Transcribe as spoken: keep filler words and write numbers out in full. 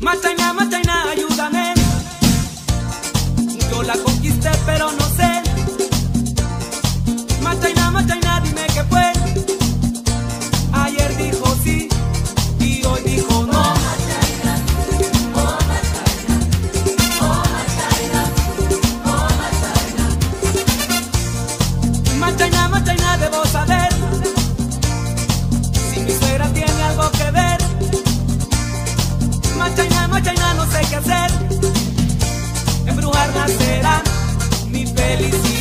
Machaina, Machaina, ayúdame. Yo la conquisté, pero no sé. Machaina, Machaina, dime qué fue. Ayer dijo sí y hoy dijo no. Oh, Machaina, oh, Machaina, oh, Machaina, oh, Machaina. Machaina, Machaina, debo saber si mi suegra tiene algo que ver. Machaina, Machaina, no sé qué hacer. Embrujarla será mi felicidad.